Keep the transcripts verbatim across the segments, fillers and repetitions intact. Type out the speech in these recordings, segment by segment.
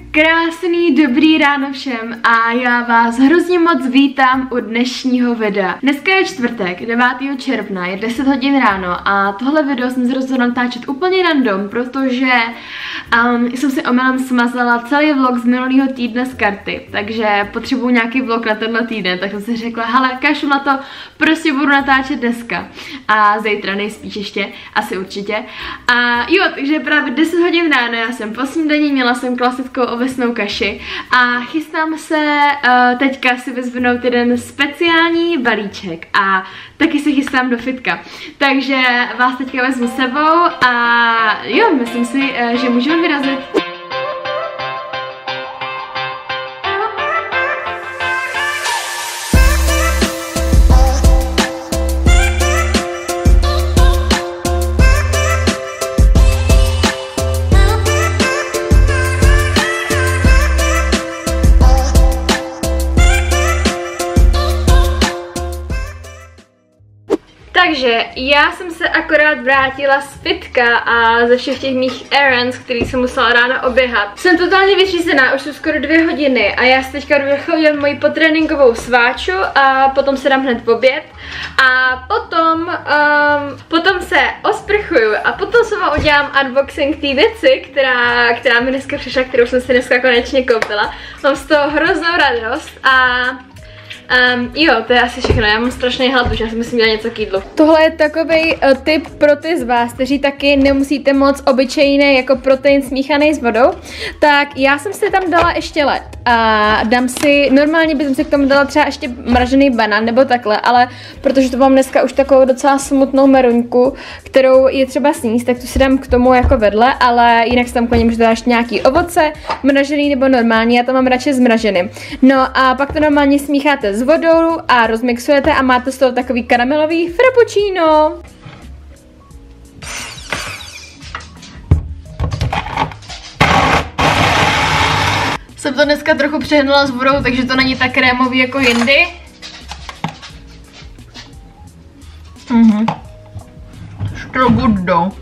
Krásný dobrý ráno všem a já vás hrozně moc vítám u dnešního videa. Dneska je čtvrtek, devátého června, je deset hodin ráno a tohle video jsem se rozhodla natáčet úplně random, protože um, jsem si omylem smazala celý vlog z minulého týdne z karty, takže potřebuju nějaký vlog na tenhle týden, tak jsem si řekla, hele, kašlu na to, prostě budu natáčet dneska a zítra nejspíš ještě, asi určitě. A jo, takže je právě deset hodin ráno, já jsem po snídani, měla jsem klasickou ovesnou kaši a chystám se uh, teďka si vyzvinout jeden speciální balíček a taky se chystám do fitka. Takže vás teďka vezmu sebou a jo, myslím si, uh, že můžeme vyrazit. Takže já jsem se akorát vrátila z fitka a ze všech těch mých errands, který jsem musela ráno oběhat. Jsem totálně vyřízená, už jsou skoro dvě hodiny a já si teďka dochodím moji potréninkovou sváču a potom se dám hned v oběd. A potom, um, potom se osprchuju a potom se vám udělám unboxing té věci, která, která mi dneska přišla, kterou jsem si dneska konečně koupila. Mám z toho hroznou radost a Um, jo, to je asi všechno, já mám strašný hlad, už já si musím dělat něco k jídlu. Tohle je takový uh, tip pro ty z vás, kteří taky nemusíte moc obyčejný jako protein smíchaný s vodou. Tak já jsem si tam dala ještě led a dám si, normálně bych si k tomu dala třeba ještě mražený banán nebo takhle, ale protože to mám dneska už takovou docela smutnou meruňku, kterou je třeba sníst, tak tu si dám k tomu jako vedle, ale jinak si tam k němu můžu dát ještě nějaký ovoce, mražený nebo normální, já to mám radši zmražený. No a pak to normálně smícháte s vodou a rozmixujete a máte z toho takový karamelový frappuccino. Jsem to dneska trochu přehnula s vodou, takže to není tak krémový jako jindy. Mhm. Still good though.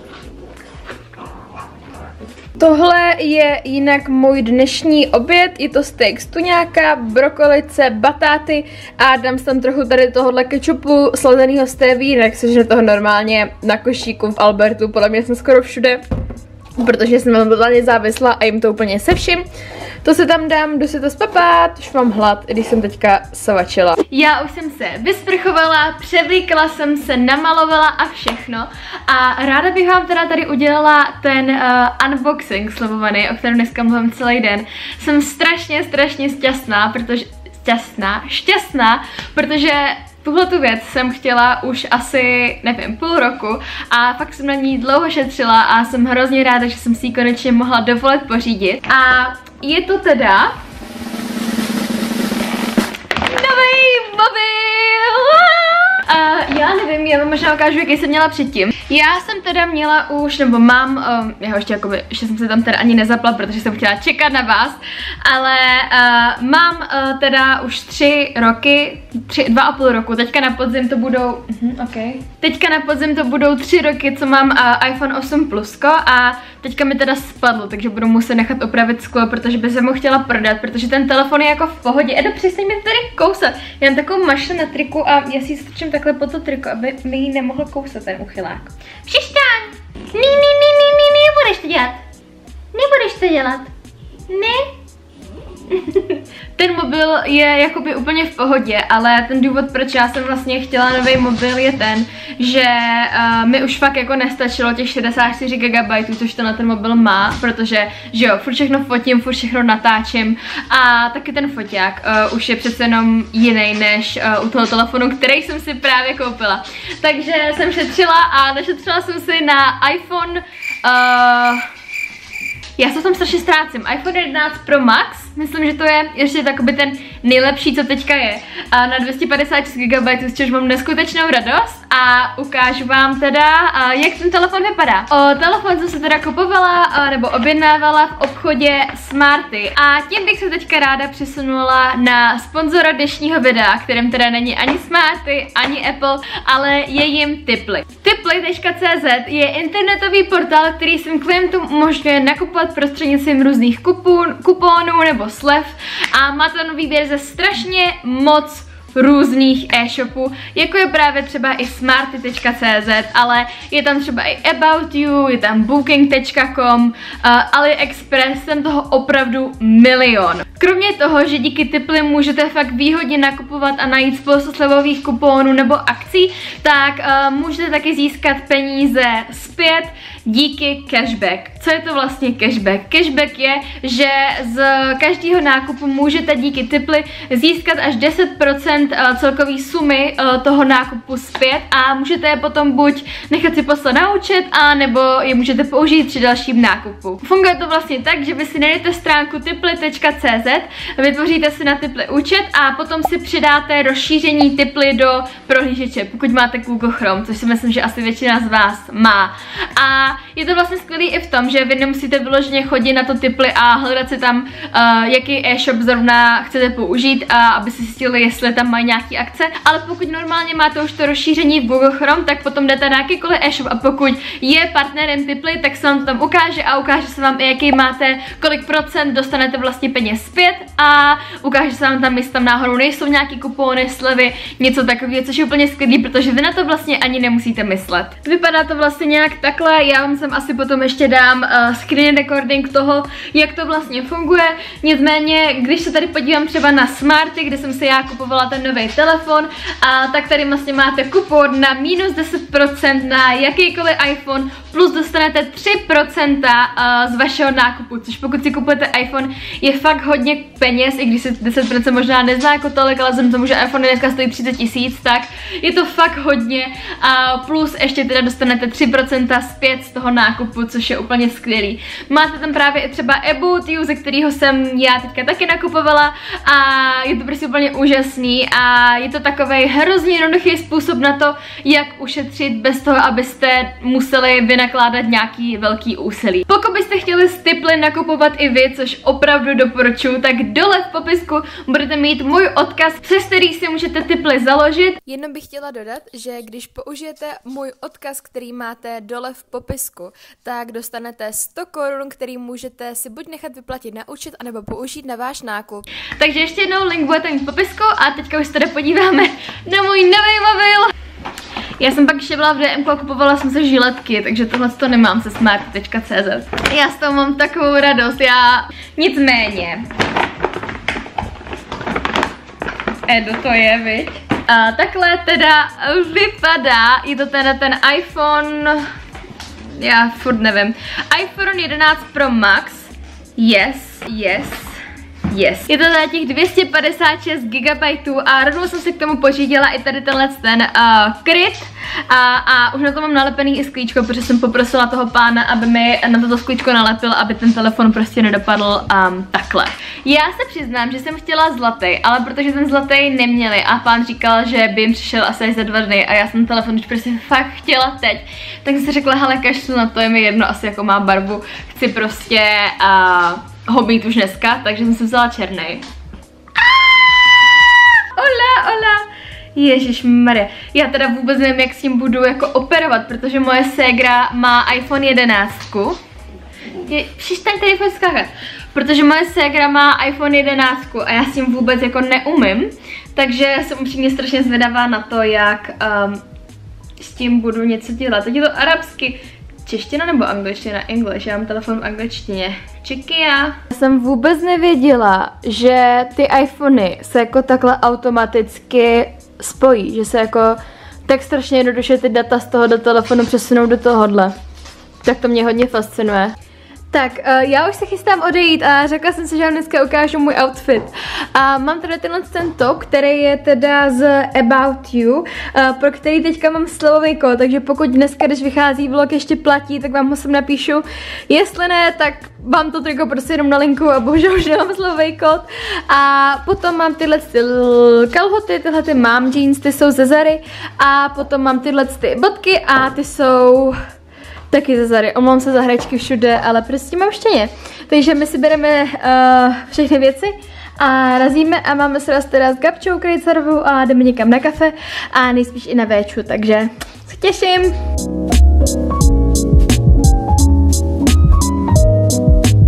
Tohle je jinak můj dnešní oběd, je to steak z tuňáka, brokolice, batáty a dám tam trochu tady tohohle kečupu slazeného stevie, tak se že toho normálně na košíku v Albertu, podle mě jsem skoro všude, protože jsem tam totálně závislá a jim to úplně se vším. To se tam dám, jdu si to spapat, už mám hlad, když jsem teďka savačila. Já už jsem se vysprchovala, převlíkla jsem se, namalovala a všechno. A ráda bych vám teda tady udělala ten uh, unboxing slibovaný, o kterém dneska mluvím celý den. Jsem strašně, strašně šťastná, protože... Šťastná? Šťastná, protože tuhle tu věc jsem chtěla už asi, nevím, půl roku a fakt jsem na ní dlouho šetřila a jsem hrozně ráda, že jsem si ji konečně mohla dovolit pořídit. A je to teda nový mobil! Uh, já nevím, já vám možná ukážu, jaký jsem měla předtím. Já jsem teda měla už, nebo mám, um, já ještě, jakoby, ještě jsem se tam teda ani nezapla, protože jsem chtěla čekat na vás, ale uh, mám uh, teda už tři roky, tři, dva a půl roku, teďka na podzim to budou, uh, okay. teďka na podzim to budou tři roky, co mám uh, iPhone osm plusko a teďka mi teda spadlo, takže budu muset nechat opravit sklo, protože by jsem ho chtěla prodat, protože ten telefon je jako v pohodě. Edo, přestaň mi tady kousat, já mám takovou mašlu na triku a já si ji strčím takhle pod to triko, aby mi ji nemohl kousat ten uchylák. Přestaň! Ne, ne, ne, ne, ne, nebudeš to dělat. Nebudeš to dělat. Ne? Ten mobil je jakoby úplně v pohodě, ale ten důvod, proč já jsem vlastně chtěla nový mobil, je ten, že uh, mi už fakt jako nestačilo těch šedesát čtyři gigabajtů, což to na ten mobil má, protože, že jo, furt všechno fotím, furt všechno natáčím a taky ten foťák uh, už je přece jenom jiný než uh, u toho telefonu, který jsem si právě koupila. Takže jsem šetřila a našetřila jsem si na iPhone uh, Já se tam strašně ztrácím. iPhone jedenáct Pro Max, myslím, že to je ještě takový ten nejlepší, co teďka je. A na dvě stě padesát šest gigabajtů, z čehož mám neskutečnou radost a ukážu vám teda, jak ten telefon vypadá. O telefon jsem se teda kupovala nebo objednávala v obchodě Smarty a tím bych se teďka ráda přesunula na sponzora dnešního videa, kterým teda není ani Smarty, ani Apple, ale je jim Tiply. Tiply tečka cé zet je internetový portál, který svým klientům umožňuje nakupovat nakupovat prostřednictvím různých kupon, kuponů nebo slev a máte na výběr ze strašně moc různých e-shopů, jako je právě třeba i smarty tečka cé zet, ale je tam třeba i About You, je tam booking tečka com, uh, AliExpress, tam toho opravdu milion. Kromě toho, že díky Tipli můžete fakt výhodně nakupovat a najít spoustu slevových kuponů nebo akcí, tak uh, můžete taky získat peníze zpět díky cashback. Co je to vlastně cashback? Cashback je, že z každého nákupu můžete díky Tipli získat až deset procent celkový sumy toho nákupu zpět a můžete je potom buď nechat si poslat na účet, a nebo je můžete použít při dalším nákupu. Funguje to vlastně tak, že vy si najdete stránku tipli tečka cé zet, vytvoříte si na Tipli účet a potom si přidáte rozšíření Tipli do prohlížeče, pokud máte Google Chrome, což si myslím, že asi většina z vás má. A je to vlastně skvělý i v tom, že vy nemusíte vyloženě chodit na to Tipli a hledat si tam, uh, jaký e-shop zrovna chcete použít, a aby si zjistili, jestli tam mají nějaký akce, ale pokud normálně máte už to rozšíření v Google Chrome, tak potom jdete na jakýkoliv e-shop a pokud je partnerem Tipli, tak se vám to tam ukáže a ukáže se vám i jaký máte, kolik procent dostanete vlastně peněz zpět a ukáže se vám tam, jestli tam náhodou nejsou nějaký kupony, slevy, něco takového, což je úplně skvělý, protože vy na to vlastně ani nemusíte myslet. Vypadá to vlastně nějak takhle, já vám sem asi potom ještě dám uh, screen recording toho, jak to vlastně funguje. Nicméně, když se tady podívám třeba na Smarty, kde jsem si já kupovala ten nový telefon, a tak tady vlastně máte kupon na minus deset procent na jakýkoliv iPhone, plus dostanete tři procenta uh, z vašeho nákupu, což pokud si kupujete iPhone, je fakt hodně peněz, i když se deset procent možná nezná jako tolik, ale vzhledem tomu, že iPhone dneska stojí třicet tisíc, tak je to fakt hodně, a plus ještě teda dostanete tři procenta zpět z toho nákupu, což je úplně skvělý. Máte tam právě i třeba About You, ze kterého jsem já teďka taky nakupovala, a je to prostě úplně úžasný a je to takovej hrozně jednoduchý způsob na to, jak ušetřit bez toho, abyste museli vynakládat nějaký velký úsilí. Pokud byste chtěli z Tipli nakupovat i vy, což opravdu doporučuji, tak dole v popisku budete mít můj odkaz, přes který si můžete Tipli založit. Jenom bych chtěla dodat, že když použijete můj odkaz, který máte dole v popisku, tak dostanete sto korun, který můžete si buď nechat vyplatit na účet, anebo použít na váš nákup. Takže ještě jednou link budete mít v popisku a teďka už se tady podíváme na můj nový mobil. Já jsem pak ještě byla v D M ku a kupovala jsem se žiletky, takže tohle to nemám se smarty tečka cé zet. Já z toho mám takovou radost, já... Nicméně... Edo to je, viď? A takhle teda vypadá, je to teda ten iPhone... Já furt nevím. iPhone jedenáct Pro Max. Yes, yes. Yes. Je to za těch dvě stě padesát šest gigabajtů a rovnou jsem si k tomu pořídila i tady tenhle ten uh, kryt a, a už na to mám nalepený i sklíčko, protože jsem poprosila toho pána, aby mi na toto sklíčko nalepil, aby ten telefon prostě nedopadl um, takhle. Já se přiznám, že jsem chtěla zlatý, ale protože ten zlatý neměli a pán říkal, že by jim přišel asi za dva dny a já jsem telefon už prostě fakt chtěla teď, tak jsem si řekla, hele, kašlu na to, je mi jedno asi jako má barvu, chci prostě uh, ho mít už dneska, takže jsem si vzala černej. Ola, ola. Ježišmarja, já teda vůbec nevím, jak s tím budu jako operovat, protože moje ségra má iPhone jedenáct. Je, přestaň tady fakt skákat. Protože moje ségra má iPhone jedenáct a já s tím vůbec jako neumím, takže jsem upřímně strašně zvědavá na to, jak um, s tím budu něco dělat. Teď je to arabsky. Čeština nebo angličtina? English, já mám telefon v angličtině. Čekia. Já jsem vůbec nevěděla, že ty iPhony se jako takhle automaticky spojí, že se jako tak strašně jednoduše ty data z toho do telefonu přesunou do tohohle. Tak to mě hodně fascinuje. Tak, uh, já už se chystám odejít a řekla jsem si, že vám dneska ukážu můj outfit. A mám tady tenhle ten top, který je teda z About You, uh, pro který teďka mám slevový kód, takže pokud dneska, když vychází vlog, ještě platí, tak vám ho sem napíšu. Jestli ne, tak vám to triko prostě jenom na linku a bohužel už nemám slevový kód. A potom mám tyhle ty kalhoty, tyhle ty mám jeans, ty jsou ze Zary. A potom mám tyhle ty bodky a ty jsou... taky ze Zary. Omlouvám se za hračky všude, ale prostě mám štěně. Takže my si bereme uh, všechny věci a razíme a máme se raz teda s Gabčou Krejcarovou a jdeme někam na kafe a nejspíš i na véču, takže se těším.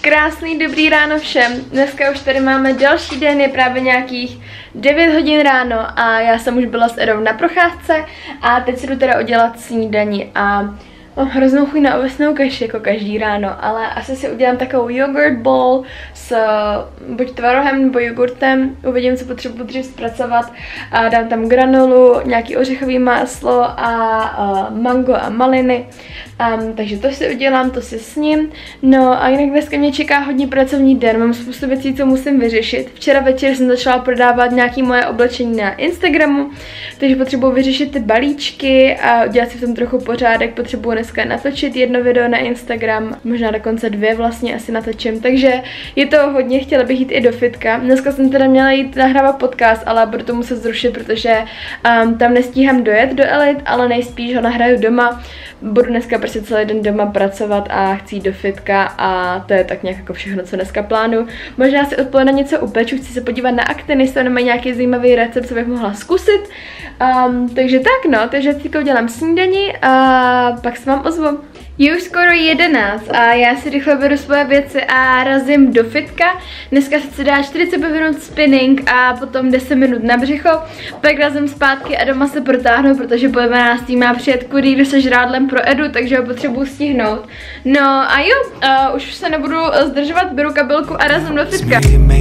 Krásný dobrý ráno všem. Dneska už tady máme další den, je právě nějakých devět hodin ráno a já jsem už byla s Edou na procházce a teď si jdu teda udělat snídani a mám hroznou chuť na ovesnou kaši jako každý ráno, ale asi si udělám takovou yogurt bowl s buď tvarohem nebo jogurtem, uvidím, co potřebuji dřív zpracovat a dám tam granulu, nějaký ořechový máslo a uh, mango a maliny, um, takže to si udělám, to si sním. No a jinak dneska mě čeká hodně pracovní den, mám spoustu věcí, co musím vyřešit. Včera večer jsem začala prodávat nějaké moje oblečení na Instagramu, takže potřebuji vyřešit ty balíčky a udělat si v tom trochu pořádek, potřebuji dneska natočit jedno video na Instagram, možná dokonce dvě vlastně asi natočím, takže je to hodně, chtěla bych jít i do fitka. Dneska jsem teda měla jít nahrávat podcast, ale budu to muset zrušit, protože um, tam nestíhám dojet do Elite, ale nejspíš ho nahraju doma. Budu dneska prostě celý den doma pracovat a chci jít do fitka a to je tak nějak jako všechno, co dneska plánuju. Možná si odpoledne něco upeču, chci se podívat na Actiny, jestli tam mají nějaký zajímavý recept, co bych mohla zkusit. Um, takže tak no, takže teďka udělám snídani a pak se vám ozvu. Je už skoro jedenáct a já si rychle beru svoje věci a razím do fitka. Dneska se dá čtyřicet pět minut spinning a potom deset minut na břicho. Pak razím zpátky a doma se protáhnu, protože po dvanácté má přijet kurýr se žrádlem pro Edu, takže ho potřebuji stihnout. No a jo, uh, už se nebudu zdržovat, beru kabelku a razím do fitka.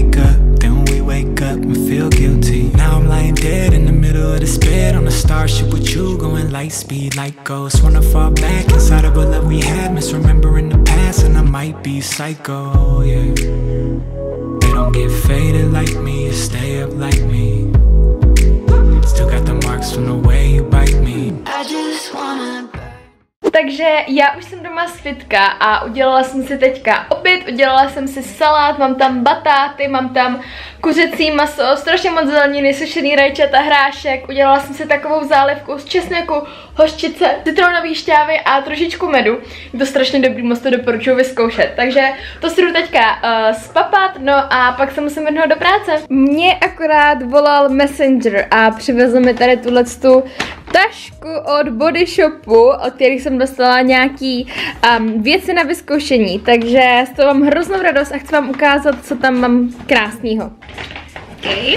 Now I'm lying dead in the middle of the spit on a starship with you, going light speed like ghosts. Wanna fall back inside of a love we had, misremembering the past, and I might be psycho, yeah. They don't get faded like me, you stay up like me. Still got the marks from the way you bite me. I just wanna... Takže já už jsem doma z fitka a udělala jsem si teďka oběd, udělala jsem si salát, mám tam batáty, mám tam kuřecí maso, strašně moc zeleniny, sušený rajčata, hrášek, udělala jsem si takovou zálivku z česneku, hořčice, citronové šťávy a trošičku medu. Je to strašně dobrý, moc to doporučuji vyzkoušet. Takže to si jdu teďka uh, spapat, no a pak se musím vrhnout do práce. Mě akorát volal Messenger a přivezl mi tady tuhletu tašku od Body Shopu, od kterých jsem dostala nějaký um, věci na vyzkoušení, takže z toho mám hroznou radost a chci vám ukázat, co tam mám krásného. Okay.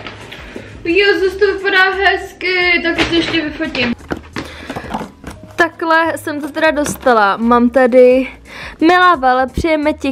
Jezus, to vypadá hezky, tak si ještě vyfotím. Takhle jsem to teda dostala. Mám tady: milá Vale, přejeme ti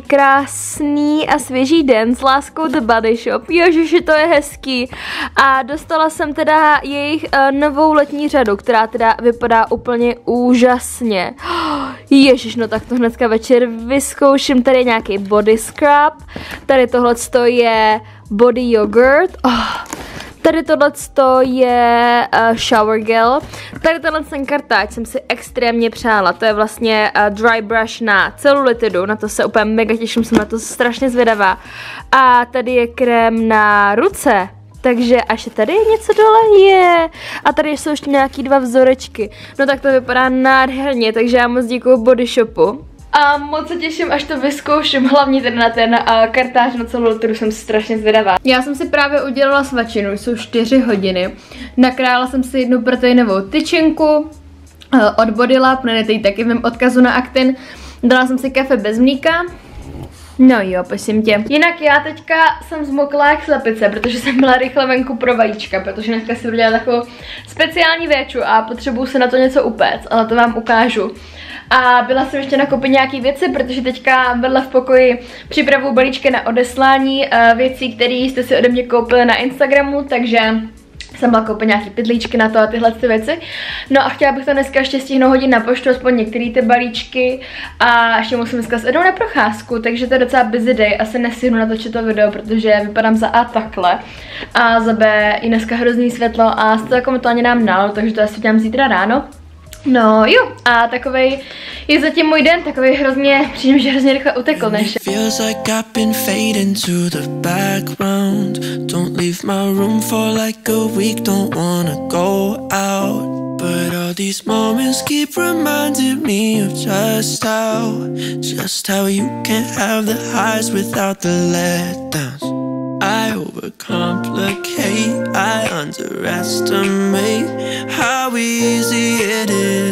krásný a svěží den s láskou The Body Shop. Ježiši, to je hezký. A dostala jsem teda jejich uh, novou letní řadu, která teda vypadá úplně úžasně. Ježiš, no tak to hnedka večer vyzkouším. Tady je nějaký body scrub. Tady tohleto je body yogurt. Oh. Tady tohleto je uh, shower gel. Tady tenhle ten kartáč jsem si extrémně přála. To je vlastně uh, dry brush na celulitidu. Na to se úplně mega těším, jsem na to strašně zvědavá. A tady je krém na ruce. Takže až je tady něco dole je. A tady jsou ještě nějaký dva vzorečky. No tak to vypadá nádherně, takže já moc děkuju Body Shopu. A moc se těším, až to vyzkouším, hlavně teda na ten uh, kartář na celou literu, jsem strašně zvědavá. Já jsem si právě udělala svačinu, jsou čtyři hodiny. Nakrájela jsem si jednu proteinovou tyčinku uh, od Bodylab, najdete ji taky v mém odkazu na Actin. Dala jsem si kafe bez mlíka. No jo, prosím tě. Jinak já teďka jsem zmokla jak slepice, protože jsem byla rychle venku pro vajíčka, protože dneska si budu dělat takovou speciální věču a potřebuju se na to něco upéct, ale to vám ukážu. A byla jsem ještě nakoupit nějaký věci, protože teďka vedle v pokoji připravuju balíčky na odeslání uh, věcí, které jste si ode mě koupili na Instagramu, takže jsem byla koupit nějaký pytlíčky na to a tyhle ty věci. No a chtěla bych to dneska ještě stihnout hodit na poštu, aspoň některé ty balíčky. A ještě musím dneska s Edou na procházku, takže to je docela busy day. Asi nestihnu natočit to video, protože vypadám za A takhle. A za B i dneska hrozný světlo a z toho jako mi to ani nám nalo, takže to asi dělám zítra ráno. No jo, a takovej je zatím můj den, takovej hrozně, přijím, že hrozně rychle utekl než. Feels like I've been fading to the background. Don't leave my room for like a week, don't wanna go out. But all these moments keep reminding me of just how, just how you can't have the highs without the letdowns. I overcomplicate, I underestimate how easy it is.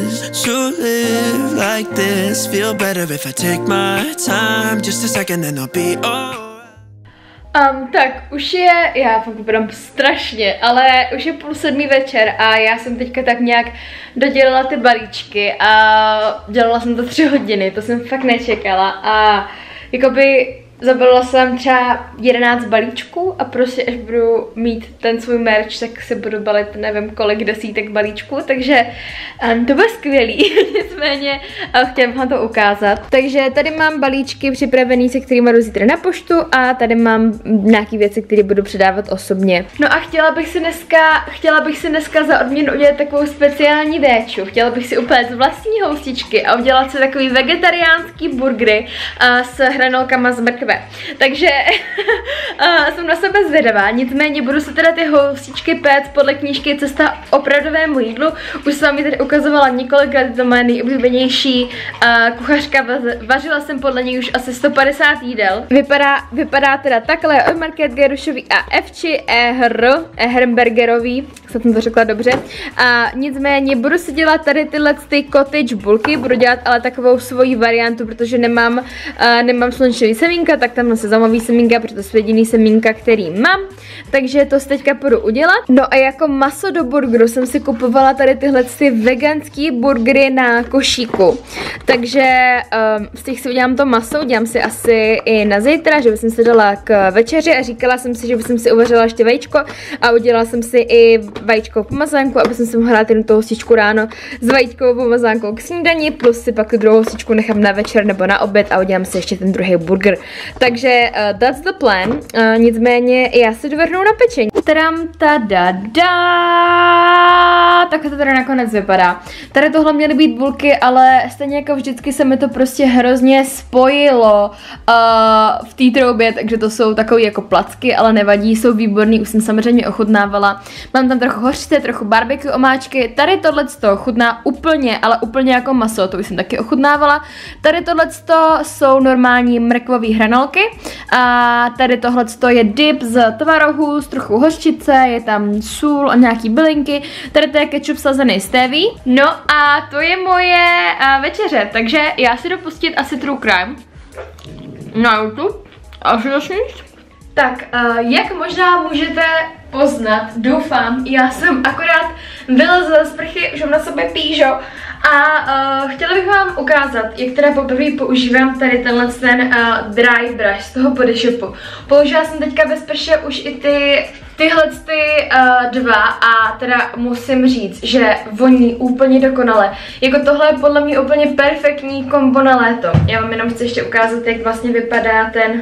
to live like this. Feel better if I take my time. Just a second then I'll be all. Um, tak už je, já fakt vypadám strašně, ale už je půl sedmý večer a já jsem teďka tak nějak dodělala ty balíčky a dělala jsem to tři hodiny, to jsem fakt nečekala a jakoby zabalila jsem třeba jedenáct balíčků a prostě až budu mít ten svůj merch, tak se budu balit nevím kolik desítek balíčků, takže um, to bude skvělý, nicméně uh, chtěla bych vám to ukázat. Takže tady mám balíčky připravený, se kterými jdu zítra na poštu a tady mám nějaký věci, které budu předávat osobně. No a chtěla bych si dneska, chtěla bych si dneska za odměnu udělat takovou speciální véču. Chtěla bych si upéct vlastní houstičky a udělat si takový vegetariánský burgery uh, s hranolkama z mrkve. Takže uh, jsem na sebe zvědavá, nicméně budu se teda ty houstičky péct podle knížky Cesta opravdovému jídlu. Už jsem vám ji tady ukazovala několikrát, to moje nejoblíbenější uh, kuchařka, vařila jsem podle něj už asi sto padesát jídel. Vypadá, vypadá teda takhle od Markéty Gerušový a Evči Ehr, Ehrenbergerový, jsem to řekla dobře. A nicméně budu si dělat tady tyhle ty cottage bulky, budu dělat ale takovou svoji variantu, protože nemám, uh, nemám slunečový semínka, tak tam se zamový semínka, protože to jsou jediný semínka, který mám, takže to si teďka půjdu udělat. No a jako maso do burgeru jsem si kupovala tady tyhle ty veganský burgery na košíku, takže um, z těch si udělám to maso, udělám si asi i na zítra, že bych si dala k večeři a říkala jsem si, že bych si uvařila ještě vajíčko a udělala jsem si i vajíčkovou pomazánku, aby jsem si mohla dát jednu tu hostičku ráno s vajíčkovou pomazánkou k snídani, plus si pak tu druhou hostičku nechám na večer nebo na oběd a udělám si ještě ten druhý burger. Takže uh, that's the plan, uh, nicméně já se dovrhnu na pečení. Tadam, tada, da. Tak to tady nakonec vypadá. Tady tohle měly být bulky, ale stejně jako vždycky se mi to prostě hrozně spojilo uh, v té troubě, takže to jsou takové jako placky, ale nevadí, jsou výborný, už jsem samozřejmě ochutnávala. Mám tam trochu hořčice, trochu barbecue omáčky, tady tohleto chutná úplně, ale úplně jako maso, to už jsem taky ochutnávala. Tady tohleto jsou normální mrkvový hranolky a tady tohleto je dip z tvarohu, s trochu hořčice, je tam sůl a nějaký bylinky, tady to je ketchup slazený stéví. No a to je moje uh, večeře, takže já si jdu pustit asi True Crime na YouTube, až to sníst. Tak, uh, jak možná můžete poznat, doufám, já jsem akorát vylezla ze sprchy, už mám na sobě pížo a uh, chtěla bych vám ukázat, jak teda poprvé používám tady tenhle ten uh, dry brush z toho Body Shopu. Použila jsem teďka ve sprše už i ty tyhle ty uh, dva a teda musím říct, že voní úplně dokonale. Jako tohle je podle mě úplně perfektní kombo na léto. Já vám jenom chci ještě ukázat, jak vlastně vypadá ten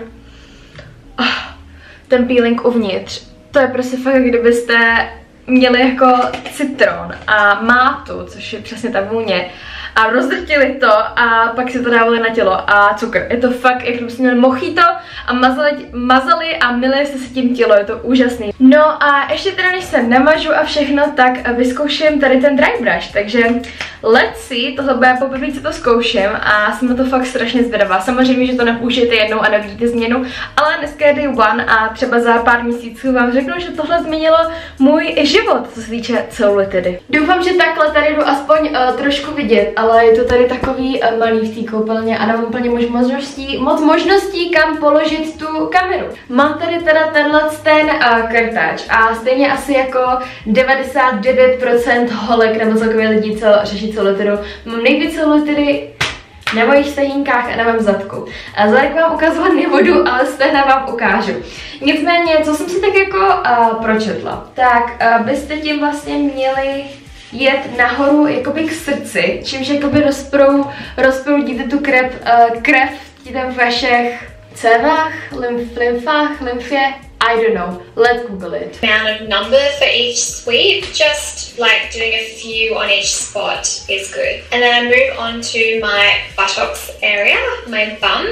uh, ten peeling uvnitř. To je prostě fakt, kdybyste měli jako citron a mátu, což je přesně ta vůně, a rozdrtili to a pak si to dávali na tělo a cukr. Je to fakt, jak kdybyste měli mojito a mazali, mazali a myli se s tím tělo, je to úžasný. No a ještě teda než se namažu a všechno, tak vyzkouším tady ten dry brush, takže let's see, tohle bude poprvé, co to zkouším a jsem na to fakt strašně zvědavá. Samozřejmě, že to nepoužijete jednou a nevidíte změnu, ale dneska je day one a třeba za pár měsíců vám řeknu, že tohle změnilo můj život, co se týče celulitidy. Doufám, že takhle tady jdu aspoň uh, trošku vidět, ale je to tady takový uh, malý v té koupelně a nemám úplně moc možností, moc možností, kam položit tu kameru. Mám tady teda tenhle ten uh, krtáč a stejně asi jako devadesát devět procent holek nebo celkově lidí, co řeší celulitidu, mám nejvíc celulitidy na mojich stehinkách a na mém zadku. A zadek vám ukazovat nebudu, ale stehna vám ukážu. Nicméně, co jsem si tak jako uh, pročetla, tak uh, byste tím vlastně měli jet nahoru jakoby k srdci, čímž jakoby rozprou, rozproudíte tu krev, uh, krev tam v vašich cévách, lymf, lymfách, lymfě, I don't know, let's Google it. Amount of number for each sweep, just like doing a few on each spot is good. And then I move on to my buttocks area, my bum.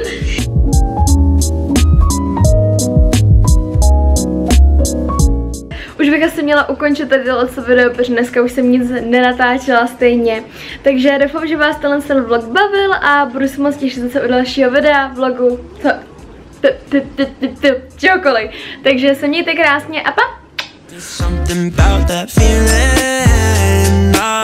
Už bych asi měla ukončit tady tohle video, protože dneska už jsem nic nenatáčela stejně. Takže doufám, že vás tenhle ten vlog bavil a budu se moc těšit zase u dalšího videa, vlogu, co, čokoliv. Takže se mějte krásně a pa!